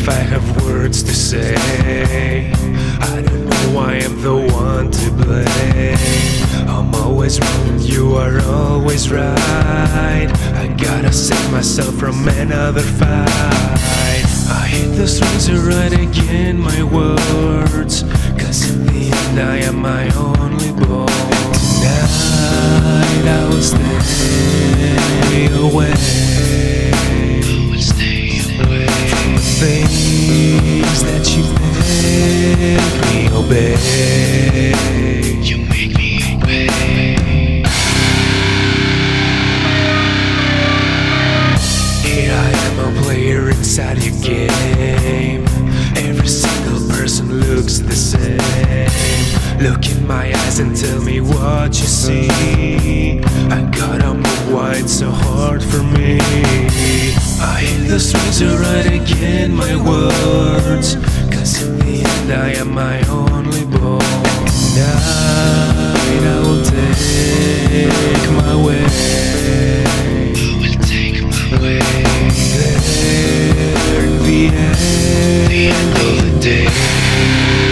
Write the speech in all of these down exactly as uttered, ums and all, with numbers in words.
I have words to say. I don't know why I'm the one to blame. I'm always wrong, you are always right. I gotta save myself from another fight. I hit the strings to write again my words, cause in the end I am my only boy. Tonight I will stay away, I will stay away from the things that you make me obey. You make me obey. Here I am, a player inside your game. Every single person looks the same. Look in my eyes and tell me what you see. I gotta move why it's so hard for me. I hit the strings to write again my words, cause in the end I am my only boy. Tonight I will take my way, I will take my way. There in the end, the end of the day.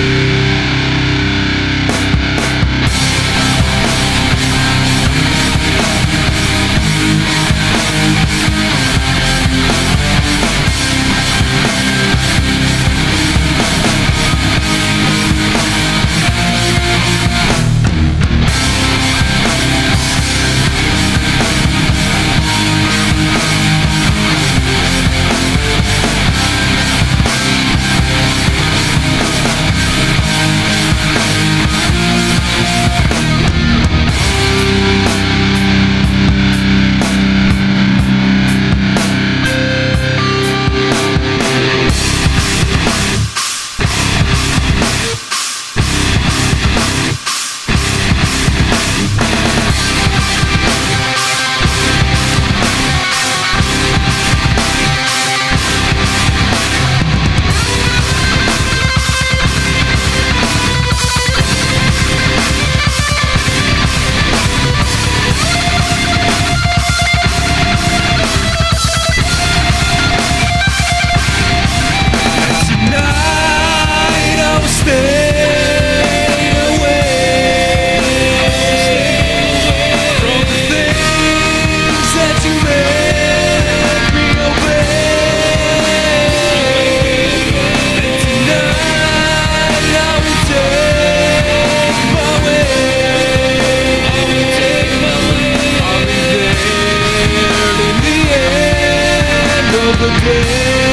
The day